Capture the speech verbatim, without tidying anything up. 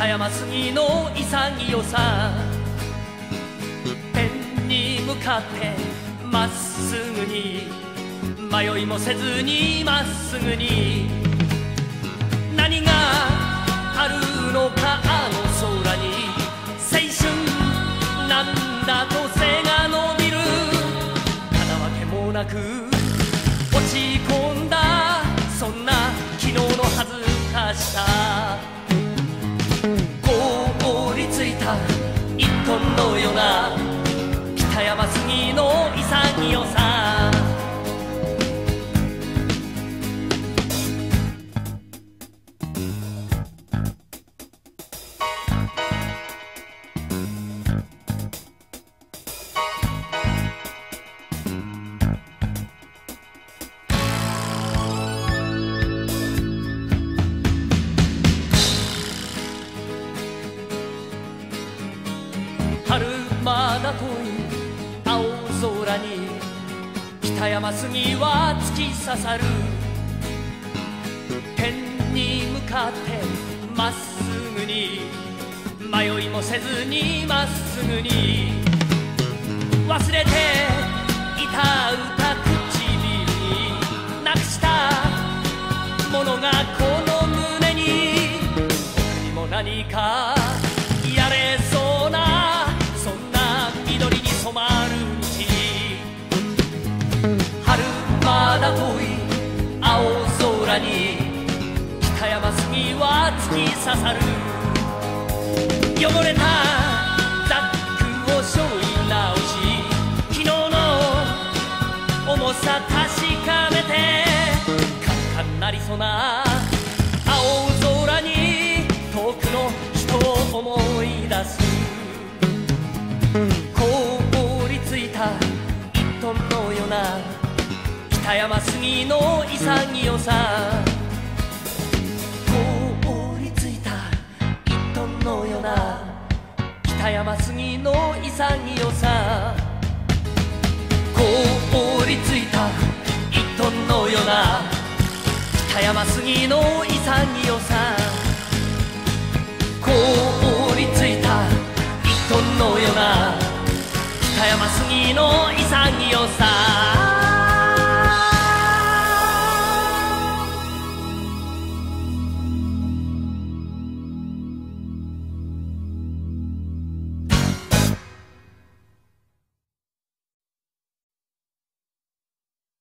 北山杉の潔さ、天に向かってまっすぐに、迷いもせずにまっすぐに、何があるのかあの空に、青春なんだと背が伸びる、ただわけもなく落ち込んだ、そんな昨日の恥ずかしさ、凍りついた一トンのような北山杉の潔さ、春まだ遠い青空に北山杉は突き刺さる、天に向かってまっすぐに、迷いもせずにまっすぐに、忘れていた歌唇になくしたものがこの胸に、僕にも何かやれそうな、そんな緑に染まる道、春まだ遠い青空に北山杉は突き刺さる、汚れたザックを背負い直し、昨日の重さ確かめて、カンカンなりそうな青空に遠くの人を思い出す、凍りついた一トンのような北山杉の潔さ、凍りついた一トンのような北山杉の潔さ、凍りついた一トンのような北山杉の潔さ、凍りついた一トンのような北山杉の潔さ。